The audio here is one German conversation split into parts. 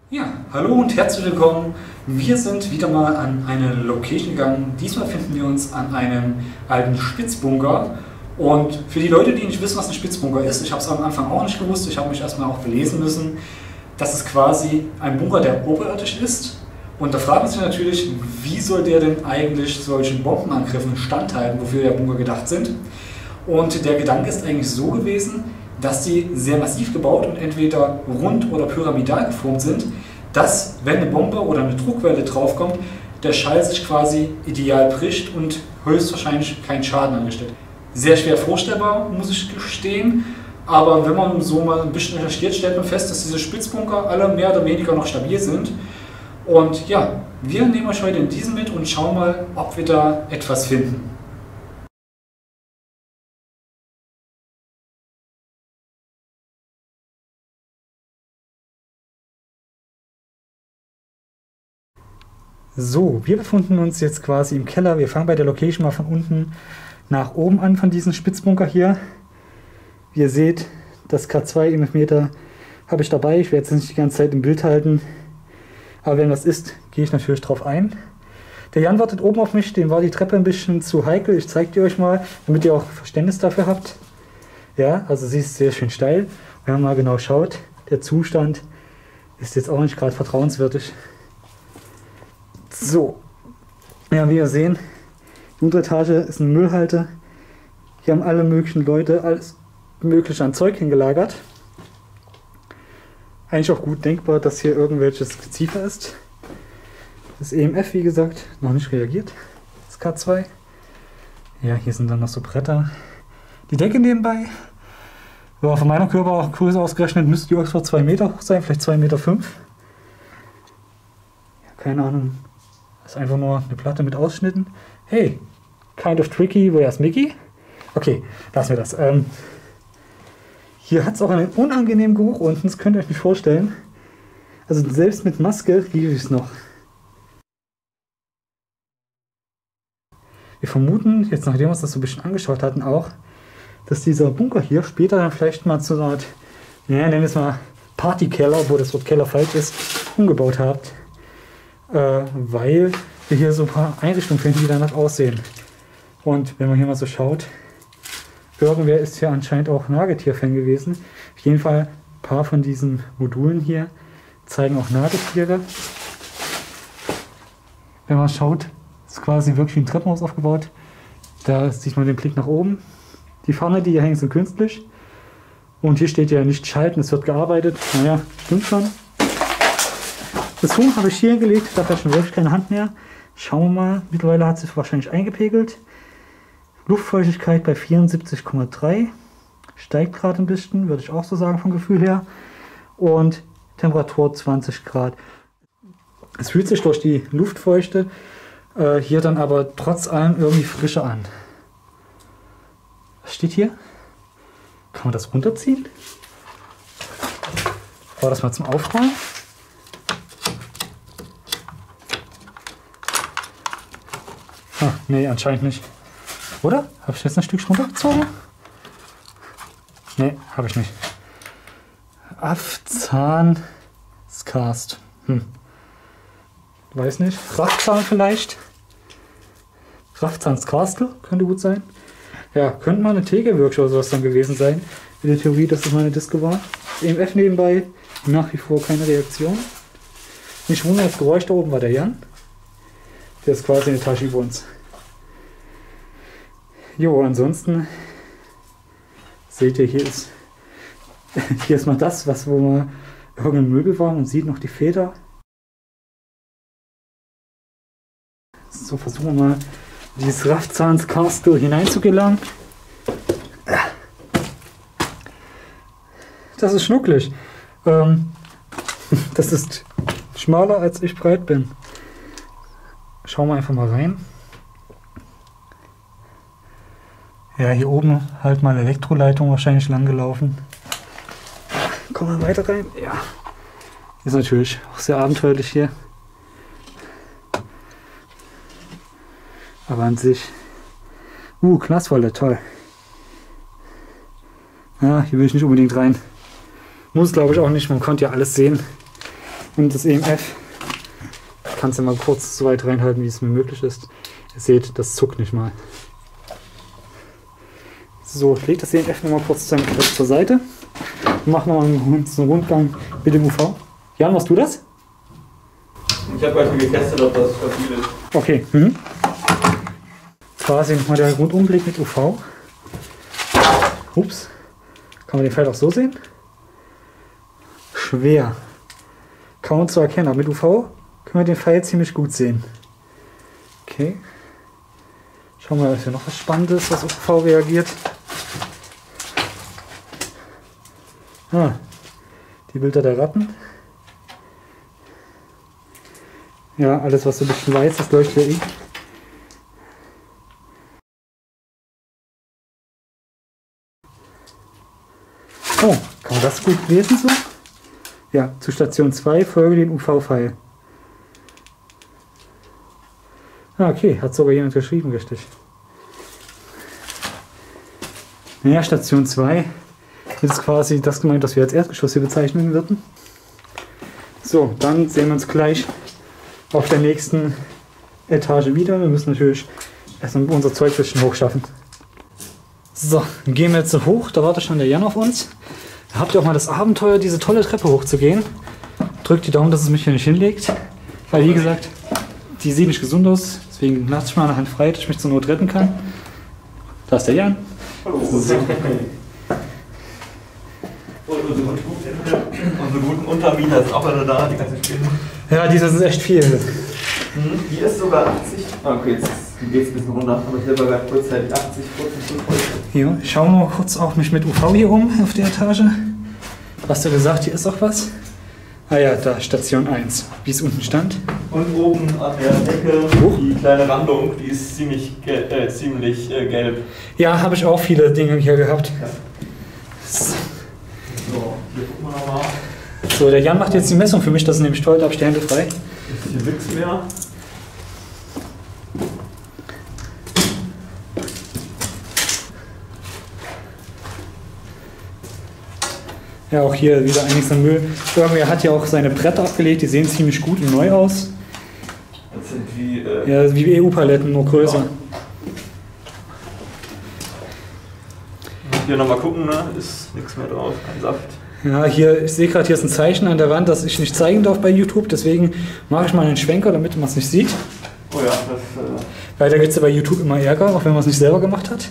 Ja, hallo und herzlich willkommen. Wir sind wieder mal an eine Location gegangen. Diesmal finden wir uns an einem alten Spitzbunker. Und für die Leute, die nicht wissen, was ein Spitzbunker ist, ich habe es am Anfang auch nicht gewusst, ich habe mich erstmal auch belesen müssen. Das ist quasi ein Bunker, der oberirdisch ist. Und da fragt man sich natürlich, wie soll der denn eigentlich solchen Bombenangriffen standhalten, wofür der Bunker gedacht sind. Und der Gedanke ist eigentlich so gewesen, dass die sehr massiv gebaut und entweder rund oder pyramidal geformt sind, dass, wenn eine Bombe oder eine Druckwelle draufkommt, der Schall sich quasi ideal bricht und höchstwahrscheinlich keinen Schaden anrichtet. Sehr schwer vorstellbar, muss ich gestehen, aber wenn man so mal ein bisschen recherchiert, stellt man fest, dass diese Spitzbunker alle mehr oder weniger noch stabil sind. Und ja, wir nehmen euch heute in diesen mit und schauen mal, ob wir da etwas finden. So, wir befinden uns jetzt quasi im Keller. Wir fangen bei der Location mal von unten nach oben an, von diesem Spitzbunker hier. Wie ihr seht, das K2 EMF-Meter habe ich dabei. Ich werde es nicht die ganze Zeit im Bild halten. Aber wenn was ist, gehe ich natürlich drauf ein. Der Jan wartet oben auf mich, dem war die Treppe ein bisschen zu heikel. Ich zeige die euch mal, damit ihr auch Verständnis dafür habt. Ja, also sie ist sehr schön steil. Wenn man mal genau schaut, der Zustand ist jetzt auch nicht gerade vertrauenswürdig. So, ja, wie wir sehen, die untere Etage ist eine Müllhalde. Hier haben alle möglichen Leute alles mögliche an Zeug hingelagert. Eigentlich auch gut denkbar, dass hier irgendwelches Geziefer ist. Das EMF, wie gesagt, noch nicht reagiert. Das K2. Ja, hier sind dann noch so Bretter. Die Decke nebenbei. Ja, von meiner Körpergröße ausgerechnet müsste die ungefähr 2 Meter hoch sein, vielleicht 2,5 Meter. Ja, keine Ahnung. Das ist einfach nur eine Platte mit Ausschnitten. Hey, kind of tricky, where's Mickey? Okay, lassen wir das. Hier hat es auch einen unangenehmen Geruch unten, das könnt ihr euch nicht vorstellen. Also selbst mit Maske rieche ich es noch. Wir vermuten, jetzt nachdem wir uns das so ein bisschen angeschaut hatten, auch, dass dieser Bunker hier später dann vielleicht mal zu einer Art, nennen wir es mal Partykeller, obwohl das Wort Keller falsch ist, umgebaut habt. Weil wir hier so ein paar Einrichtungen finden, die danach aussehen. Und wenn man hier mal so schaut, irgendwer ist hier anscheinend auch Nagetier-Fan gewesen. Auf jeden Fall ein paar von diesen Modulen hier zeigen auch Nagetiere. Wenn man schaut, ist quasi wirklich ein Treppenhaus aufgebaut. Da sieht man den Blick nach oben. Die Pfanne, die hier hängen, sind künstlich. Und hier steht ja nicht schalten, es wird gearbeitet. Naja, stimmt schon. Das Huhn habe ich hier gelegt, da hat er schon wirklich keine Hand mehr. Schauen wir mal, mittlerweile hat es sich wahrscheinlich eingepegelt. Luftfeuchtigkeit bei 74,3. Steigt gerade ein bisschen, würde ich auch so sagen vom Gefühl her. Und Temperatur 20 Grad. Es fühlt sich durch die Luftfeuchte hier dann aber trotz allem irgendwie frischer an. Was steht hier? Kann man das runterziehen? War das mal zum Aufräumen? Ah, nee, anscheinend nicht. Oder? Habe ich jetzt ein Stück runtergezogen? Nee, habe ich nicht. Afzahn Skast. Weiß nicht. Rachzahn vielleicht? Rachzahns Castle könnte gut sein. Ja, könnte mal eine Tegel-Workshop oder sowas dann gewesen sein. In der Theorie, dass das meine Disco war. EMF nebenbei, nach wie vor keine Reaktion. Nicht wundern, das Geräusch da oben war der Jan. Der ist quasi eine Tasche über uns. Jo, ansonsten seht ihr, hier ist mal das, wo mal irgendein Möbel war. Man sieht noch die Feder. So, versuchen wir mal dieses Rachzahns Castle hineinzugelangen. Das ist schnucklig. Das ist schmaler als ich breit bin. Schauen wir einfach mal rein. Ja, hier oben halt mal Elektroleitung wahrscheinlich lang gelaufen. Kommen wir weiter rein. Ja. Ist natürlich auch sehr abenteuerlich hier. Aber an sich. Glaswolle, toll. Ja, hier will ich nicht unbedingt rein. Muss glaube ich auch nicht, man konnte ja alles sehen. Und das EMF, ich kann es ja mal kurz so weit reinhalten, wie es mir möglich ist. Ihr seht, das zuckt nicht mal. So, ich lege das EMF nochmal kurz zur Seite und mache nochmal einen Rundgang mit dem UV. Jan, machst du das? Ich habe heute getestet, ob das stabil ist. Okay. Quasi nochmal der Rundumblick mit UV. Ups. Kann man den Pfeil auch so sehen? Schwer. Kaum zu erkennen, aber mit UV können wir den Pfeil ziemlich gut sehen. Okay. Schauen wir mal, ob hier noch was Spannendes, was auf UV reagiert. Die Bilder der Ratten. Ja, alles was so ein bisschen weiß ist, leuchtet ja eh. Oh, kann man das gut lesen so? Ja, zu Station 2 folge den UV-Pfeil. Okay, hat sogar jemand geschrieben, richtig. Ja, Station 2 ist quasi das gemeint, was wir als Erdgeschoss hier bezeichnen würden. So, dann sehen wir uns gleich auf der nächsten Etage wieder. Wir müssen natürlich erstmal unser Zeug ein bisschen hochschaffen. So, dann gehen wir jetzt so hoch. Da wartet schon der Jan auf uns. Da habt ihr auch mal das Abenteuer, diese tolle Treppe hochzugehen. Drückt die Daumen, dass es mich hier nicht hinlegt. Weil, wie gesagt, die sieht nicht gesund aus. Deswegen lasse ich mal eine Hand frei, dass ich mich zur Not retten kann. Da ist der Jan. Hallo. So. Unsere guten Untermieter sind auch alle da, die ganzen Spinnen. Ja, diese sind echt viel. Die ist sogar 80. Okay, jetzt geht es ein bisschen runter, aber ich war gerade kurzzeitig 80, kurz und Ja, ich schaue mal kurz auch mich mit UV hier um auf der Etage. Hast du gesagt, hier ist auch was? Ah ja, da, Station 1, wie es unten stand. Und oben an der Decke die kleine Randung, die ist ziemlich gelb. Ja, habe ich auch viele Dinge hier gehabt. Ja. So, hier gucken wir nochmal. So, der Jan macht jetzt die Messung für mich, das ist nämlich toll, da habe ich die Hände frei. Ist hier nichts mehr. Ja, auch hier wieder einiges an Müll. Irgendwer hat ja auch seine Bretter abgelegt, die sehen ziemlich gut und neu aus. Das sind wie... ja, wie EU-Paletten, nur größer. Ja. Hier nochmal gucken, ne? Ist nichts mehr drauf, kein Saft. Ja, hier, ich sehe gerade, hier ist ein Zeichen an der Wand, das ich nicht zeigen darf bei YouTube, deswegen mache ich mal einen Schwenker, damit man es nicht sieht. Oh ja, das... Weil da gibt es ja bei YouTube immer Ärger, auch wenn man es nicht selber gemacht hat.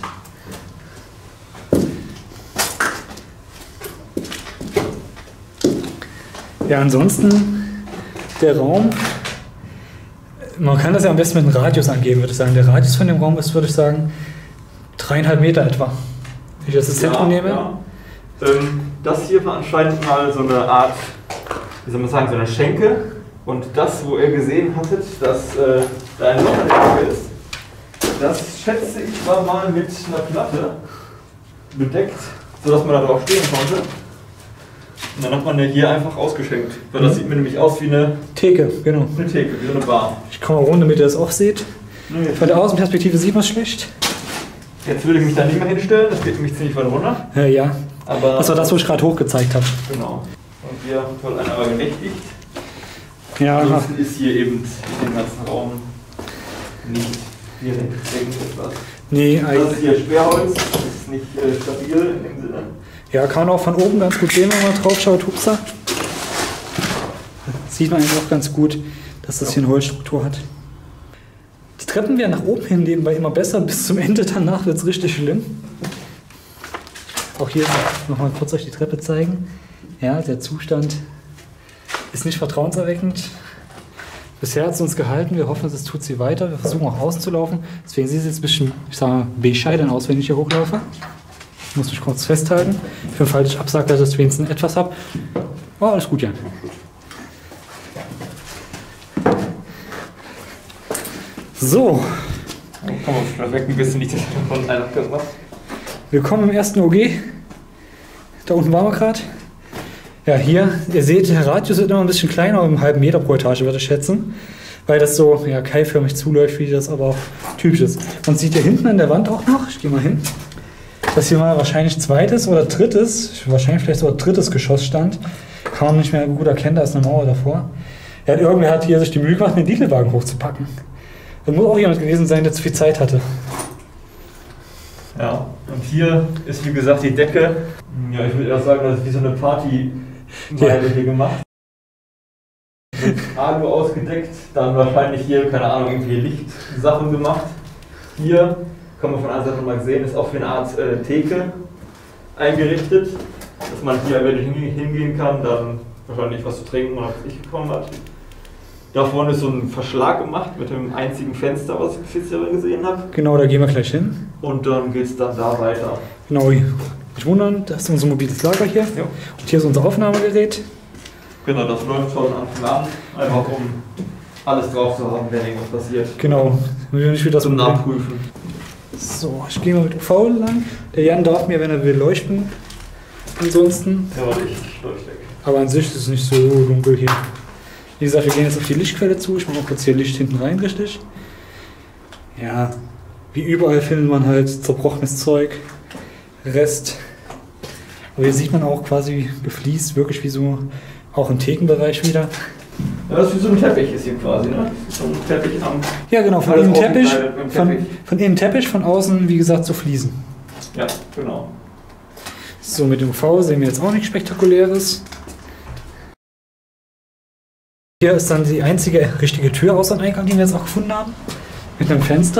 Ja, ansonsten der Raum, man kann das ja am besten mit einem Radius angeben, würde ich sagen. Der Radius von dem Raum ist, würde ich sagen, 3,5 Meter etwa. Wenn ich das Zentrum nehme. Ja. Das hier war anscheinend mal so eine Art, wie soll man sagen, so eine Schenke. Und das, wo ihr gesehen hattet, dass da ein Loch in der Ecke ist, das schätze ich war mal mit einer Platte bedeckt, sodass man da drauf stehen konnte. Und dann hat man ja hier einfach ausgeschenkt. Weil das sieht mir nämlich aus wie eine Theke, genau. Eine Theke, wie so eine Bar. Ich komme mal rum, damit ihr das auch seht. Nee. Von der Außenperspektive sieht man es schlecht. Jetzt würde ich mich da nicht mehr hinstellen, das geht nämlich ziemlich weit runter. Ja, Aber das war das, wo ich gerade hochgezeigt habe. genau. Und hier wird einer aber genächtigt. Ja, Ansonsten ist hier eben in dem ganzen Raum nicht direkt irgendetwas. nee, Das ist hier Sperrholz, das ist nicht stabil in dem Sinne. ja, kann man auch von oben ganz gut sehen, wenn man drauf schaut. Hupsa. Sieht man eigentlich auch ganz gut, dass das hier eine Holzstruktur hat. Die Treppen werden nach oben hin nebenbei immer besser, bis zum Ende danach wird es richtig schlimm. Auch hier nochmal kurz euch die Treppe zeigen. Ja, der Zustand ist nicht vertrauenserweckend. Bisher hat es uns gehalten, wir hoffen, es tut sie weiter. Wir versuchen auch außen zu laufen. Deswegen sieht es jetzt ein bisschen, ich sage mal, bescheiden aus, wenn ich hier hochlaufe. Ich muss mich kurz festhalten. Für den Fall, dass ich absage, dass ich wenigstens etwas habe. Oh, alles gut, Jan. So. Komm auf, vielleicht weg ein bisschen nicht von einer gemacht. Willkommen im ersten OG. Da unten waren wir gerade. Ja, hier, ihr seht, der Radius wird immer ein bisschen kleiner, um einen halben Meter pro Etage, würde ich schätzen. Weil das so ja, keilförmig zuläuft, wie das aber auch typisch ist. Man sieht hier hinten an der Wand auch noch, ich gehe mal hin, dass hier mal wahrscheinlich zweites oder drittes, wahrscheinlich vielleicht sogar drittes Geschoss stand. Kann man nicht mehr gut erkennen, da ist eine Mauer davor. Irgendwer hat hier sich die Mühe gemacht, einen Lidl-Wagen hochzupacken. Das muss auch jemand gewesen sein, der zu viel Zeit hatte. Ja, und hier ist wie gesagt die Decke. Ja, ich würde eher sagen, das ist wie so eine Party hier gemacht. Mit Alu ausgedeckt, dann wahrscheinlich hier, keine Ahnung, irgendwie Lichtsachen gemacht. Hier, kann man von einer Seite mal sehen, ist auch für eine Art Theke eingerichtet, dass man hier, wenn ich hingehen kann, dann wahrscheinlich was zu trinken oder was ich bekommen hat. Da vorne ist so ein Verschlag gemacht mit dem einzigen Fenster, was ich bis jetzt gesehen habe. Genau, da gehen wir gleich hin. Und dann geht es dann da weiter. Genau, nicht wundern, das ist unser mobiles Lager hier. Ja. Und hier ist unser Aufnahmegerät. Genau, das läuft schon Anfang an, einfach um alles drauf zu haben, wenn irgendwas passiert. Genau, nicht wieder zum Nachprüfen. So, ich gehe mal mit UV lang. Der Jan darf mir, wenn er will, leuchten. Ansonsten. Ja, warte, ich leuchte weg. Aber an sich ist es nicht so dunkel hier. Wie gesagt, wir gehen jetzt auf die Lichtquelle zu. Ich mache mal kurz hier Licht hinten rein, richtig. Ja, wie überall findet man halt zerbrochenes Zeug, Rest. Aber hier sieht man auch quasi gefliest, wirklich wie so auch im Thekenbereich wieder. Ja, das ist wie so ein Teppich ist hier quasi, ne? So ein Teppich am. Ja, genau, von innen Teppich, von innen Teppich, von außen, wie gesagt, so Fliesen. Ja, genau. So, mit dem UV sehen wir jetzt auch nichts Spektakuläres. Hier ist dann die einzige richtige Tür außer dem Eingang, die wir jetzt auch gefunden haben. Mit einem Fenster.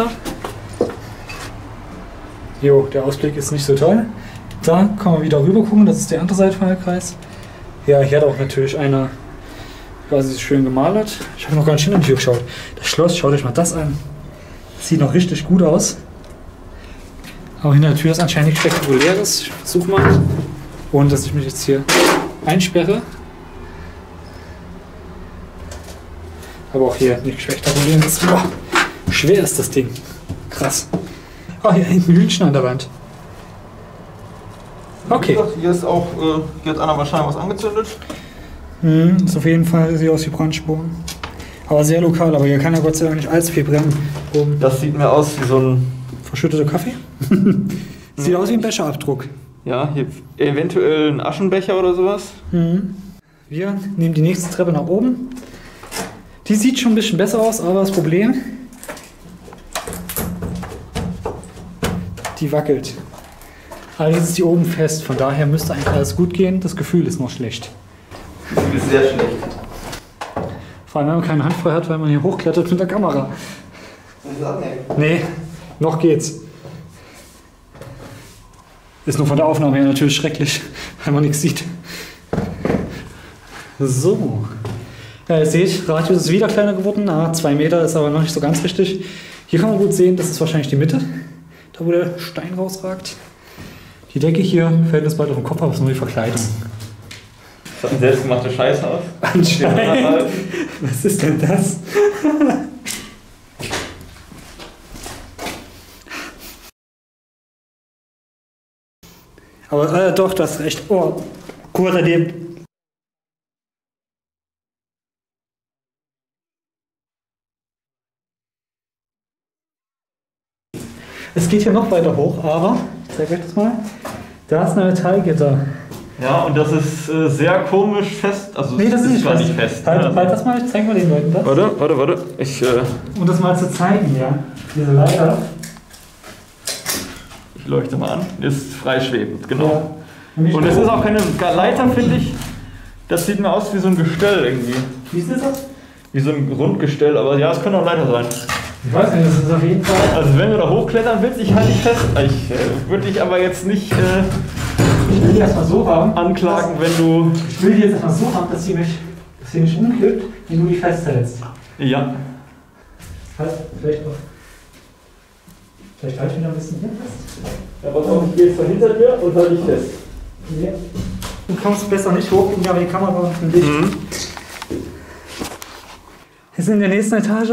Jo, der Ausblick ist nicht so toll. Da kann man wieder rüber gucken, das ist die andere Seite von der Kreis. Ja, hier hat auch natürlich einer quasi schön gemalert. Ich habe noch gar nicht hinter die Tür geschaut. Das Schloss, schaut euch mal das an. Das sieht noch richtig gut aus. Aber hinter der Tür ist anscheinend nichts Spektakuläres. Ich versuche mal. Und dass ich mich jetzt hier einsperre. Aber auch hier nichts Spektakuläres. Boah, schwer ist das Ding. Krass. Oh, hier hängt ein Hühnchen an der Wand. Okay. Hier ist auch, hier hat einer wahrscheinlich was angezündet. Ist auf jeden Fall, sieht aus wie Brandspuren. Aber sehr lokal, aber hier kann ja Gott sei Dank nicht allzu viel brennen. Das sieht mir aus wie so ein verschütteter Kaffee. Sieht aus wie ein Becherabdruck. Ja, hier eventuell ein Aschenbecher oder sowas. Wir nehmen die nächste Treppe nach oben. Die sieht schon ein bisschen besser aus, aber das Problem, die wackelt. Allerdings ist die oben fest, von daher müsste eigentlich alles gut gehen. Das Gefühl ist noch schlecht. Das Gefühl ist sehr schlecht. Vor allem, wenn man keine Hand frei hat, weil man hier hochklettert mit der Kamera. Soll ich das abnehmen? Nee, noch geht's. Ist nur von der Aufnahme her natürlich schrecklich, weil man nichts sieht. So. Ja, ihr seht, Radius ist wieder kleiner geworden. 2 Meter ist aber noch nicht so ganz richtig. Hier kann man gut sehen, das ist wahrscheinlich die Mitte, da wo der Stein rausragt. Die Decke hier fällt uns bald auf den Kopf, aber es ist nur die Verkleidung. Das hat ein selbstgemachter Scheißhaus. Anscheinend. Was ist denn das? Aber doch, das ist recht. Oh, kurz daneben. Es geht hier noch weiter hoch, aber, ich zeige euch das mal, da ist ein Metallgitter. Ja, und das ist sehr komisch fest. Also nee, das ist zwar nicht fest. Halt das mal, ich zeige mal den Leuten das. Warte. Um das mal zu zeigen, ja. Diese Leiter. Ich leuchte mal an. Ist freischwebend, genau. Ja. Und es ist auch keine Leiter, finde ich. Das sieht mir aus wie so ein Gestell irgendwie. Wie ist das? Wie so ein Rundgestell, aber ja, es könnte auch Leiter sein. Ich weiß nicht, das ist auf jeden Fall. Also wenn du da hochklettern willst, ich halte dich fest. Ich würde dich aber jetzt nicht ich will die erstmal so haben, anklagen, wenn du. Ich will die jetzt erstmal so haben, dass sie nicht umkippt, wenn du die festhältst. Ja. Halt, vielleicht halte ich mich noch ein bisschen hier fest. Ja, pass auf, ich gehe jetzt von hinter dir und halte dich fest. Ja. Du kommst besser nicht hoch, aber die Kamera und ein Licht. Wir sind in der nächsten Etage.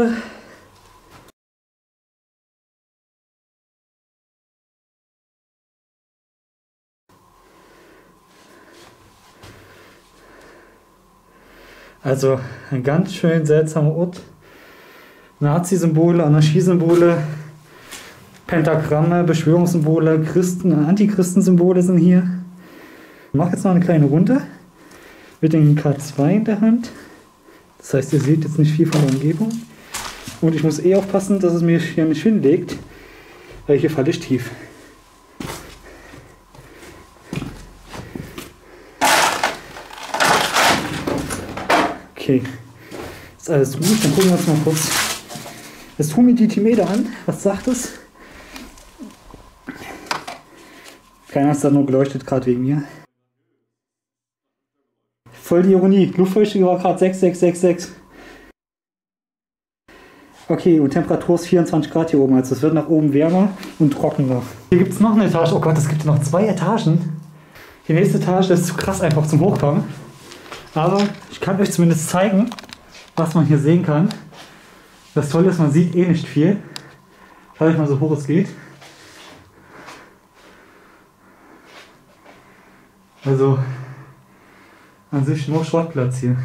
Also ein ganz schön seltsamer Ort. Nazi-Symbole, Anarchie-Symbole, Pentagramme, Beschwörungssymbole, Christen- und Antichristen-Symbole sind hier. Ich mache jetzt noch eine kleine Runde. mit dem K2 in der Hand. Das heißt, ihr seht jetzt nicht viel von der Umgebung. Und ich muss eh aufpassen, dass es mir hier nicht hinlegt, weil hier falle ich tief. Okay, ist alles ruhig. Dann gucken wir uns mal kurz das Humidity-Meter an. Was sagt es? Keiner hat da nur geleuchtet, gerade wegen mir. Voll die Ironie. Luftfeuchtigkeit war gerade 6,666. Okay, und Temperatur ist 24 Grad hier oben. Also es wird nach oben wärmer und trockener. Hier gibt es noch eine Etage. Oh Gott, es gibt noch 2 Etagen. Die nächste Etage ist zu krass einfach zum Hochkommen. Aber ich kann euch zumindest zeigen, was man hier sehen kann. Das Tolle ist, man sieht eh nicht viel. Schaut euch mal, so hoch es geht. Also an sich nur Schrottplatz hier.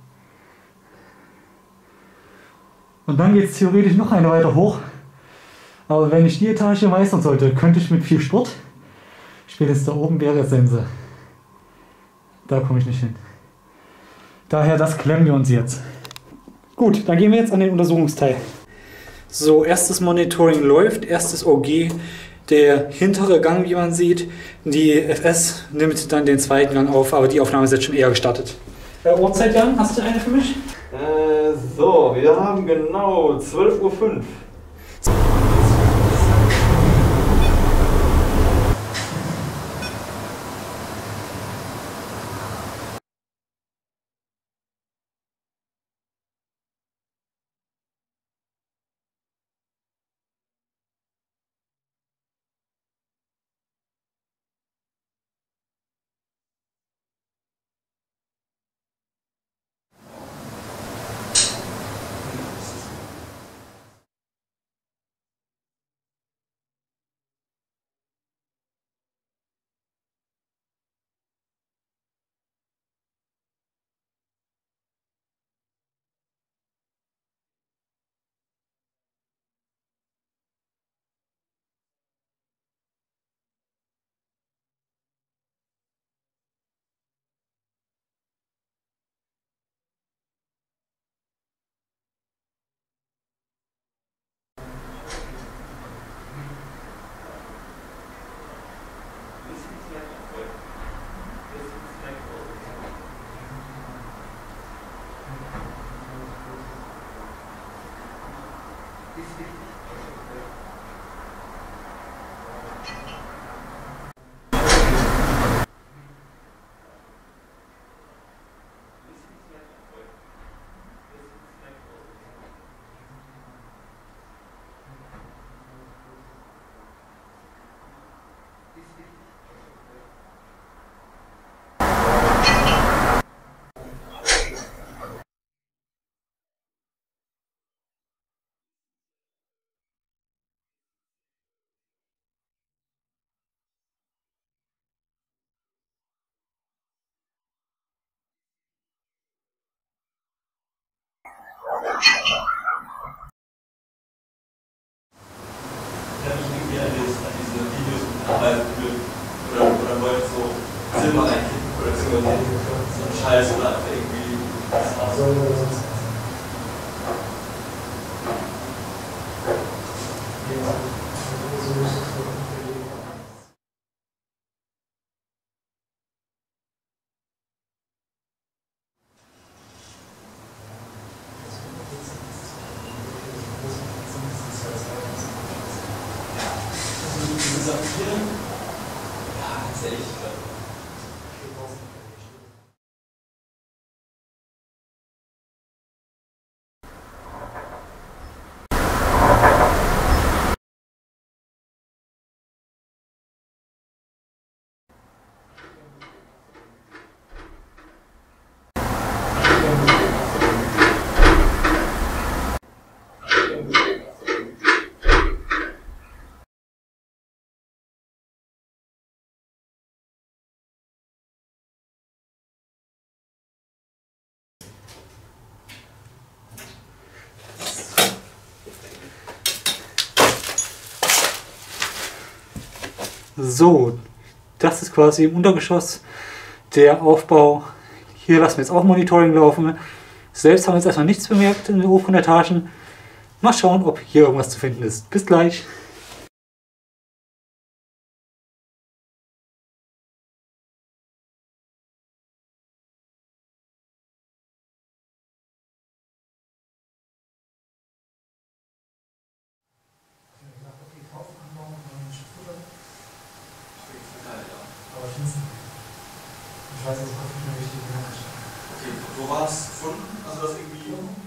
Und dann geht es theoretisch noch eine weiter hoch. Aber wenn ich die Etage meistern sollte, könnte ich mit viel Sport. Spätestens da oben wäre Sense. Da komme ich nicht hin. Daher das klemmen wir uns jetzt. Gut, dann gehen wir jetzt an den Untersuchungsteil. So, erstes Monitoring läuft, erstes OG. Der hintere Gang, wie man sieht, die FS nimmt dann den zweiten Gang auf, aber die Aufnahme ist jetzt schon eher gestartet. Uhrzeit, Jan, hast du eine für mich? So, wir haben genau 12:05 Uhr. Oder wollte so Silber reinkippen oder so ein Scheiß oder irgendwie das auch so. Ja, ganz ehrlich. So, das ist quasi im Untergeschoss der Aufbau Hier lassen wir jetzt auch Monitoring laufen. Selbst haben wir jetzt erstmal nichts bemerkt in den oberen Etagen. Mal schauen, ob hier irgendwas zu finden ist. Bis gleich. Ich weiß jetzt nicht mehr richtig Okay, wo war es gefunden? Also das irgendwie.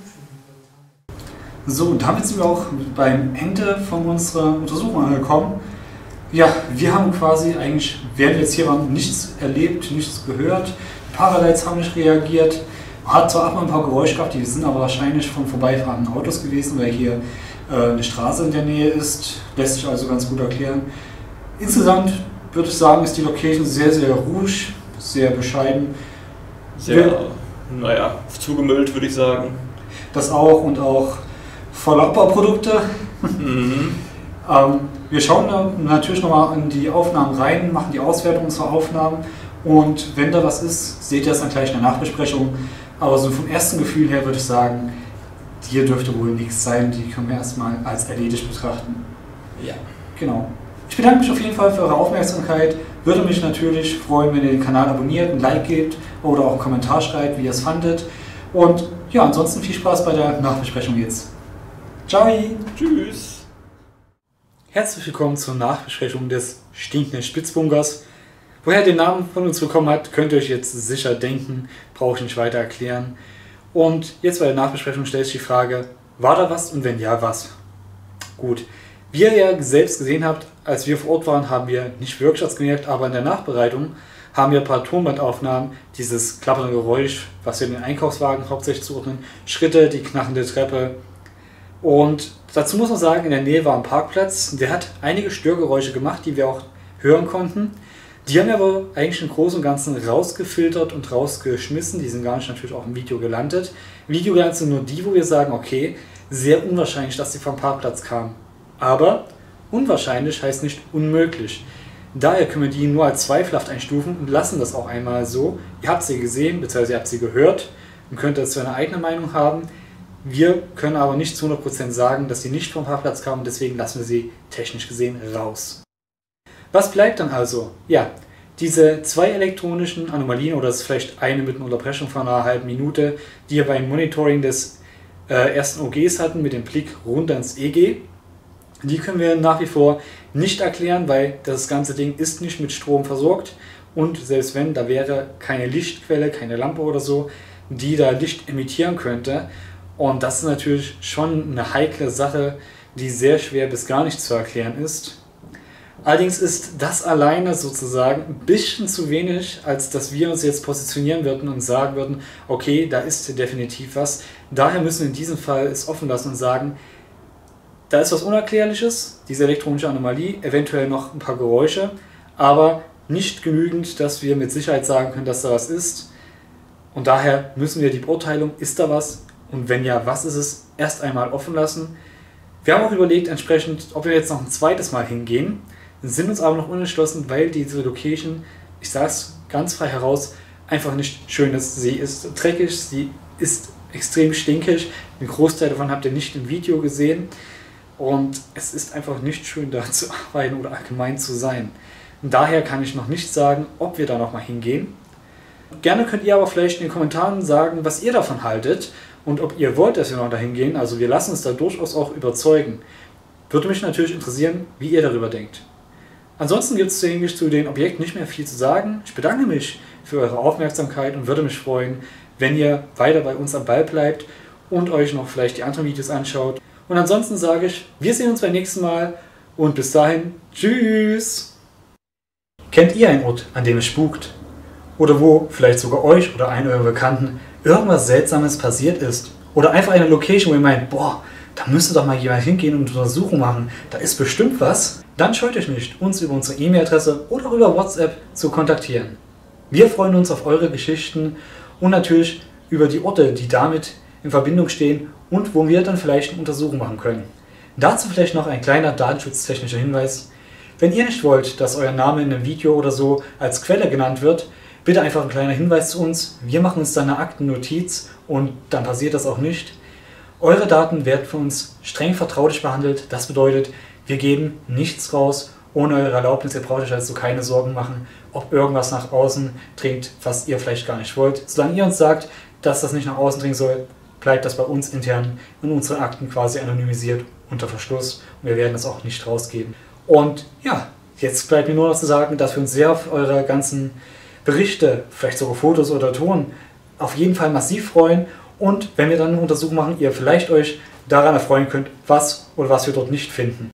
So, und damit sind wir auch beim Ende von unserer Untersuchung angekommen. Ja, wir haben quasi eigentlich, während wir jetzt hier waren, nichts erlebt, nichts gehört. Die Paralights haben nicht reagiert. Hat zwar auch mal ein paar Geräusche gehabt, die sind aber wahrscheinlich von vorbeifahrenden Autos gewesen, weil hier eine Straße in der Nähe ist. Lässt sich also ganz gut erklären. Insgesamt würde ich sagen, ist die Location sehr, sehr ruhig, sehr bescheiden. Sehr, naja, zugemüllt würde ich sagen. Das auch und auch voller Abbauprodukte. Wir schauen da natürlich nochmal in die Aufnahmen rein, machen die Auswertung unserer Aufnahmen und wenn da was ist, seht ihr es dann gleich in der Nachbesprechung. Aber so vom ersten Gefühl her würde ich sagen, hier dürfte wohl nichts sein, die können wir erstmal als erledigt betrachten. Ja. Genau. Ich bedanke mich auf jeden Fall für eure Aufmerksamkeit. Würde mich natürlich freuen, wenn ihr den Kanal abonniert, ein Like gebt oder auch einen Kommentar schreibt, wie ihr es fandet. Und ja, ansonsten viel Spaß bei der Nachbesprechung jetzt. Ciao! Tschüss! Herzlich willkommen zur Nachbesprechung des stinkenden Spitzbunkers. Woher er den Namen von uns bekommen hat, könnt ihr euch jetzt sicher denken, brauche ich nicht weiter erklären. Und jetzt bei der Nachbesprechung stellt sich die Frage, war da was und wenn ja, was? Gut, wie ihr ja selbst gesehen habt, als wir vor Ort waren, haben wir nicht wirklich was gemerkt, aber in der Nachbereitung haben wir ein paar Tonbandaufnahmen, dieses klappernde Geräusch, was wir in den Einkaufswagen hauptsächlich zuordnen, Schritte, die knarrende Treppe. Und dazu muss man sagen, in der Nähe war ein Parkplatz, der hat einige Störgeräusche gemacht, die wir auch hören konnten. Die haben wir aber eigentlich im Großen und Ganzen rausgefiltert und rausgeschmissen, die sind gar nicht natürlich auch im Video gelandet. Im Video gelandet sind nur die, wo wir sagen, okay, sehr unwahrscheinlich, dass sie vom Parkplatz kamen. Aber unwahrscheinlich heißt nicht unmöglich. Daher können wir die nur als zweifelhaft einstufen und lassen das auch einmal so. Ihr habt sie gesehen, bzw. ihr habt sie gehört und könnt dazu eine eigene Meinung haben. Wir können aber nicht zu 100% sagen, dass sie nicht vom Parkplatz kamen, deswegen lassen wir sie technisch gesehen raus. Was bleibt dann also? Ja, diese zwei elektronischen Anomalien, oder das ist vielleicht eine mit einer Unterbrechung von einer halben Minute, die wir beim Monitoring des ersten OGs hatten, mit dem Blick runter ins EG. Die können wir nach wie vor nicht erklären, weil das ganze Ding ist nicht mit Strom versorgt und selbst wenn, da wäre keine Lichtquelle, keine Lampe oder so, die da Licht emittieren könnte. Und das ist natürlich schon eine heikle Sache, die sehr schwer bis gar nicht zu erklären ist. Allerdings ist das alleine sozusagen ein bisschen zu wenig, als dass wir uns jetzt positionieren würden und sagen würden, okay, da ist definitiv was. Daher müssen wir in diesem Fall es offen lassen und sagen, da ist was Unerklärliches, diese elektronische Anomalie, eventuell noch ein paar Geräusche, aber nicht genügend, dass wir mit Sicherheit sagen können, dass da was ist. Und daher müssen wir die Beurteilung, ist da was und wenn ja, was ist es, erst einmal offen lassen. Wir haben auch überlegt entsprechend, ob wir jetzt noch ein zweites Mal hingehen, sind uns aber noch unentschlossen, weil diese Location, ich sage es ganz frei heraus, einfach nicht schön ist. Sie ist dreckig, sie ist extrem stinkig, den Großteil davon habt ihr nicht im Video gesehen. Und es ist einfach nicht schön, da zu arbeiten oder allgemein zu sein. Und daher kann ich noch nicht sagen, ob wir da nochmal hingehen. Gerne könnt ihr aber vielleicht in den Kommentaren sagen, was ihr davon haltet und ob ihr wollt, dass wir noch dahin gehen. Also wir lassen uns da durchaus auch überzeugen. Würde mich natürlich interessieren, wie ihr darüber denkt. Ansonsten gibt es eigentlich zu den Objekten nicht mehr viel zu sagen. Ich bedanke mich für eure Aufmerksamkeit und würde mich freuen, wenn ihr weiter bei uns am Ball bleibt und euch noch vielleicht die anderen Videos anschaut. Und ansonsten sage ich, wir sehen uns beim nächsten Mal und bis dahin, tschüss! Kennt ihr einen Ort, an dem es spukt? Oder wo vielleicht sogar euch oder einen eurer Bekannten irgendwas Seltsames passiert ist? Oder einfach eine Location, wo ihr meint, boah, da müsste doch mal jemand hingehen und eine Untersuchung machen, da ist bestimmt was? Dann scheut euch nicht, uns über unsere E-Mail-Adresse oder über WhatsApp zu kontaktieren. Wir freuen uns auf eure Geschichten und natürlich über die Orte, die damit in Verbindung stehen und wo wir dann vielleicht eine Untersuchung machen können. Dazu vielleicht noch ein kleiner datenschutztechnischer Hinweis. Wenn ihr nicht wollt, dass euer Name in einem Video oder so als Quelle genannt wird, Bitte einfach ein kleiner Hinweis zu uns. Wir machen uns dann eine Aktennotiz und dann passiert das auch nicht. Eure Daten werden von uns streng vertraulich behandelt. Das bedeutet, wir geben nichts raus ohne eure Erlaubnis. Ihr braucht euch also keine Sorgen machen, ob irgendwas nach außen dringt, was ihr vielleicht gar nicht wollt. Solange ihr uns sagt, dass das nicht nach außen dringen soll, bleibt das bei uns intern in unseren Akten quasi anonymisiert unter Verschluss und wir werden das auch nicht rausgeben. Und ja, jetzt bleibt mir nur noch zu sagen, dass wir uns sehr auf eure ganzen Berichte, vielleicht sogar Fotos oder Ton, auf jeden Fall massiv freuen. Und wenn wir dann eine Untersuchung machen, ihr vielleicht euch daran erfreuen könnt, was oder was wir dort nicht finden.